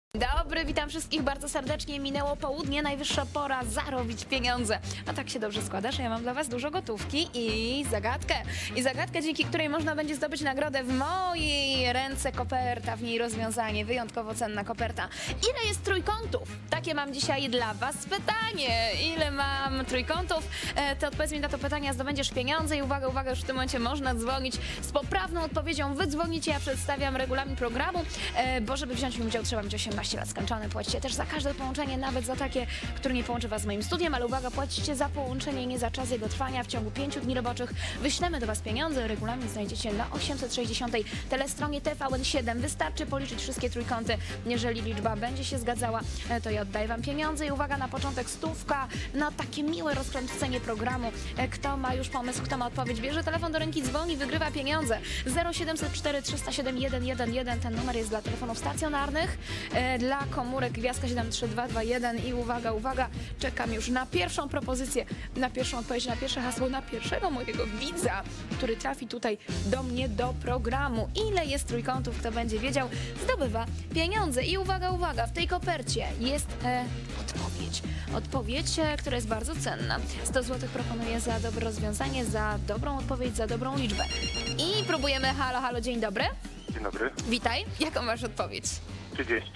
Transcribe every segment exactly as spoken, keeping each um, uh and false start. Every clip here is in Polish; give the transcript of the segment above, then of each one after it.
Dobry, witam wszystkich bardzo serdecznie. Minęło południe, najwyższa pora zarobić pieniądze. A tak się dobrze składa, że ja mam dla was dużo gotówki i zagadkę. I zagadkę, dzięki której można będzie zdobyć nagrodę. W mojej ręce koperta, w niej rozwiązanie, wyjątkowo cenna koperta. Ile jest trójkątów? Takie mam dzisiaj dla was pytanie. Ile mam trójkątów? E, to odpowiedz mi na to pytanie, a zdobędziesz pieniądze. I uwaga, uwaga, już w tym momencie można dzwonić z poprawną odpowiedzią. Wy dzwonicie, ja przedstawiam regulamin programu, e, bo żeby wziąć w nim udział, trzeba mieć osiemnaście lat skończone. Płacicie też za każde połączenie, nawet za takie, które nie połączy was z moim studiem, ale uwaga, płacicie za połączenie, nie za czas jego trwania. W ciągu pięciu dni roboczych wyślemy do was pieniądze. Regulamin znajdziecie na osiemset sześćdziesiątej telestronie T V N siedem. Wystarczy policzyć wszystkie trójkąty. Jeżeli liczba będzie się zgadzała, to ja oddaję wam pieniądze. I uwaga, na początek stówka na takie miłe rozkręcenie programu. Kto ma już pomysł, kto ma odpowiedź, bierze telefon do ręki, dzwoni, wygrywa pieniądze. zero siedemset cztery trzysta siedem jeden jeden jeden. Ten numer jest dla telefonów stacjonarnych. Dla komórek gwiazdka siedem trzy dwa dwa jeden i uwaga, uwaga, czekam już na pierwszą propozycję, na pierwszą odpowiedź, na pierwsze hasło, na pierwszego mojego widza, który trafi tutaj do mnie do programu. Ile jest trójkątów, kto będzie wiedział, zdobywa pieniądze. I uwaga, uwaga, w tej kopercie jest e, odpowiedź. Odpowiedź, e, która jest bardzo cenna. sto złotych proponuję za dobre rozwiązanie, za dobrą odpowiedź, za dobrą liczbę. I próbujemy. Halo, halo, dzień dobry. Dzień dobry. Witaj. Jaką masz odpowiedź? trzydzieści.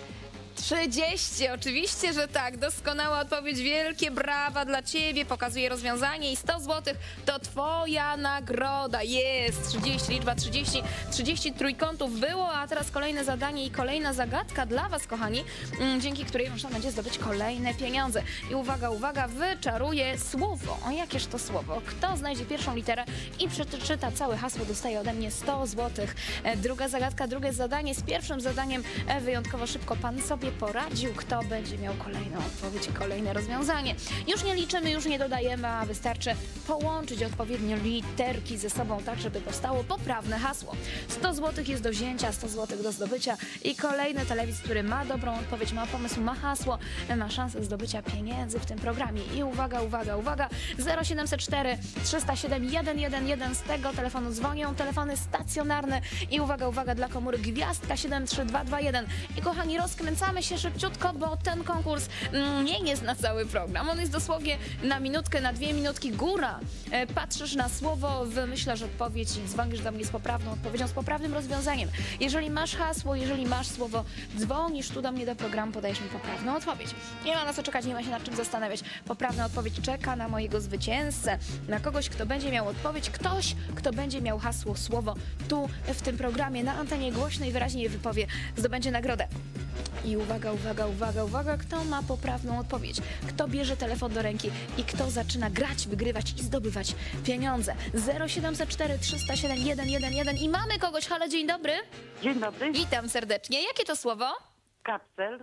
trzydzieści, oczywiście, że tak. Doskonała odpowiedź, wielkie brawa dla ciebie. Pokazuję rozwiązanie i sto złotych to twoja nagroda. Jest, trzydzieści, liczba trzydzieści. trzydzieści trójkątów było, a teraz kolejne zadanie i kolejna zagadka dla was, kochani, dzięki której można będzie zdobyć kolejne pieniądze. I uwaga, uwaga, wyczaruję słowo. O, jakież to słowo? Kto znajdzie pierwszą literę i przeczyta całe hasło, dostaje ode mnie sto złotych. Druga zagadka, drugie zadanie. Z pierwszym zadaniem wyjątkowo szybko pan sobie poradził, kto będzie miał kolejną odpowiedź i kolejne rozwiązanie. Już nie liczymy, już nie dodajemy, a wystarczy połączyć odpowiednio literki ze sobą tak, żeby powstało poprawne hasło. sto złotych jest do wzięcia, sto złotych do zdobycia i kolejny telewidz, który ma dobrą odpowiedź, ma pomysł, ma hasło, ma szansę zdobycia pieniędzy w tym programie. I uwaga, uwaga, uwaga, zero siedemset cztery trzysta siedem jeden jeden jeden, z tego telefonu dzwonią telefony stacjonarne i uwaga, uwaga, dla komórek gwiazdka siedem trzy dwa dwa jeden. I kochani, rozkręcamy się szybciutko, bo ten konkurs nie jest na cały program. On jest dosłownie na minutkę, na dwie minutki góra. E, patrzysz na słowo, wymyślasz odpowiedź i dzwonisz do mnie z poprawną odpowiedzią, z poprawnym rozwiązaniem. Jeżeli masz hasło, jeżeli masz słowo, dzwonisz tu do mnie do programu, podajesz mi poprawną odpowiedź. Nie ma na co czekać, nie ma się nad czym zastanawiać. Poprawna odpowiedź czeka na mojego zwycięzcę, na kogoś, kto będzie miał odpowiedź, ktoś, kto będzie miał hasło, słowo tu w tym programie, na antenie głośno i wyraźnie je wypowie, zdobędzie nagrodę. I uwaga, uwaga, uwaga, uwaga, kto ma poprawną odpowiedź, kto bierze telefon do ręki i kto zaczyna grać, wygrywać i zdobywać pieniądze. zero siedemset cztery trzysta siedem jeden jeden jeden i mamy kogoś. Halo, dzień dobry. Dzień dobry. Witam serdecznie. Jakie to słowo? Kapsel.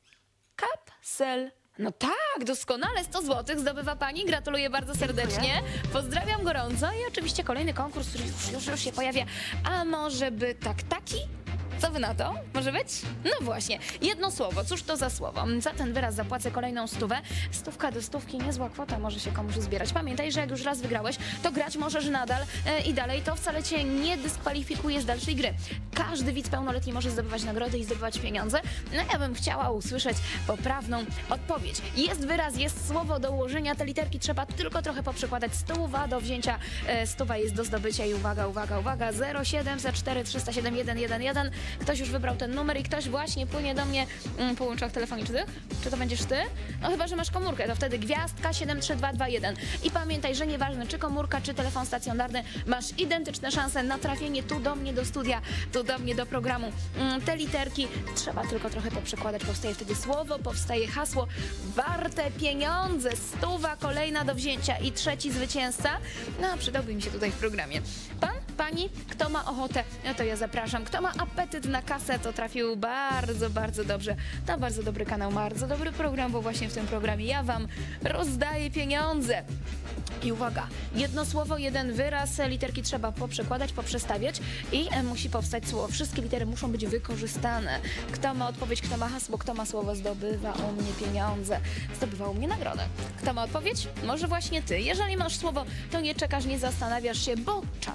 Kapsel. No tak, doskonale, sto złotych zdobywa pani. Gratuluję bardzo serdecznie. Pozdrawiam gorąco i oczywiście kolejny konkurs, który już, już, już się pojawia. A może by tak taki? Co wy na to? Może być? No właśnie. Jedno słowo. Cóż to za słowo? Za ten wyraz zapłacę kolejną stówę. Stówka do stówki, niezła kwota, może się komuś zbierać. Pamiętaj, że jak już raz wygrałeś, to grać możesz nadal e, i dalej. To wcale cię nie dyskwalifikuje z dalszej gry. Każdy widz pełnoletni może zdobywać nagrody i zdobywać pieniądze. No ja bym chciała usłyszeć poprawną odpowiedź. Jest wyraz, jest słowo do ułożenia. Te literki trzeba tylko trochę poprzekładać. Stuwa do wzięcia, e, stuwa jest do zdobycia i uwaga, uwaga, uwaga. zero siedemset cztery trzysta siedem jeden jeden jeden. Ktoś już wybrał ten numer i ktoś właśnie płynie do mnie mm, po łączach telefonicznych. Czy to będziesz ty? No chyba, że masz komórkę, to wtedy gwiazdka siedem trzy dwa dwa jeden. I pamiętaj, że nieważne czy komórka, czy telefon stacjonarny, masz identyczne szanse na trafienie tu do mnie do studia, tu do mnie do programu. Mm, te literki trzeba tylko trochę poprzekładać, powstaje wtedy słowo, powstaje hasło warte pieniądze, stuwa kolejna do wzięcia i trzeci zwycięzca. No, przydałby mi się tutaj w programie. Pan? Pani? Kto ma ochotę? No to ja zapraszam. Kto ma apetyt na kasę, to trafił bardzo, bardzo dobrze. To bardzo dobry kanał, bardzo dobry program, bo właśnie w tym programie ja wam rozdaję pieniądze. I uwaga, jedno słowo, jeden wyraz, literki trzeba poprzekładać, poprzestawiać i musi powstać słowo. Wszystkie litery muszą być wykorzystane. Kto ma odpowiedź, kto ma hasło, kto ma słowo, zdobywa u mnie pieniądze, zdobywa u mnie nagrodę. Kto ma odpowiedź? Może właśnie ty. Jeżeli masz słowo, to nie czekasz, nie zastanawiasz się, bo czas tego programu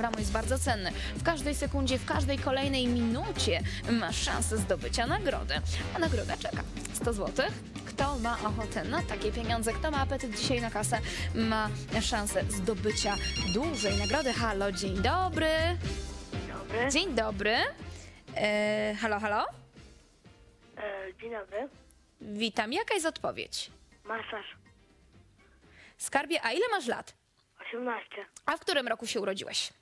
programu jest bardzo cenny. W każdej sekundzie, w każdej kolejnej minucie masz szansę zdobycia nagrody. A nagroda czeka. sto złotych. Kto ma ochotę na takie pieniądze, kto ma apetyt dzisiaj na kasę, ma szansę zdobycia dużej nagrody. Halo, dzień dobry. Dobry. Dzień dobry. E, halo, halo. E, dzień dobry. Witam. Jaka jest odpowiedź? Masaż. Skarbie, a ile masz lat? osiemnaście. A w którym roku się urodziłeś?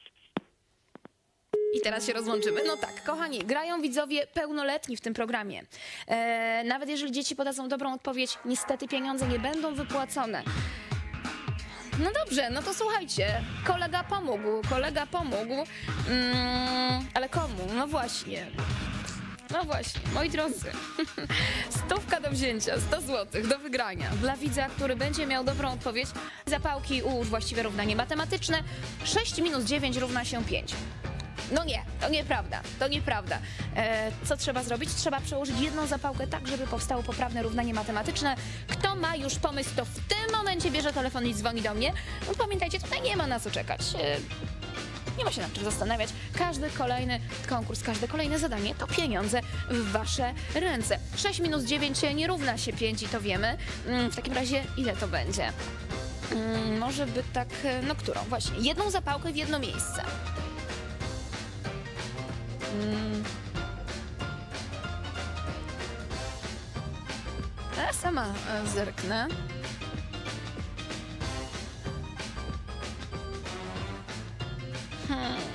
I teraz się rozłączymy. No tak, kochani, grają widzowie pełnoletni w tym programie. E, nawet jeżeli dzieci podadzą dobrą odpowiedź, niestety pieniądze nie będą wypłacone. No dobrze, no to słuchajcie, kolega pomógł, kolega pomógł, mm, ale komu? No właśnie. No właśnie, moi drodzy, stówka do wzięcia, sto złotych do wygrania dla widza, który będzie miał dobrą odpowiedź. Zapałki ułóż właściwe równanie matematyczne. sześć minus dziewięć równa się pięć. No nie, to nieprawda, to nieprawda. E, co trzeba zrobić? Trzeba przełożyć jedną zapałkę tak, żeby powstało poprawne równanie matematyczne. Kto ma już pomysł, to w tym momencie bierze telefon i dzwoni do mnie. No, pamiętajcie, tutaj nie ma na co czekać. E, Nie ma się nad czym zastanawiać. Każdy kolejny konkurs, każde kolejne zadanie to pieniądze w wasze ręce. sześć minus dziewięć nie równa się pięć i to wiemy. W takim razie ile to będzie? Może by tak, no którą? Właśnie, jedną zapałkę w jedno miejsce. Ja sama zerknę. Hmm.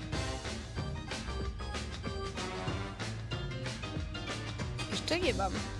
Jeszcze nie mam.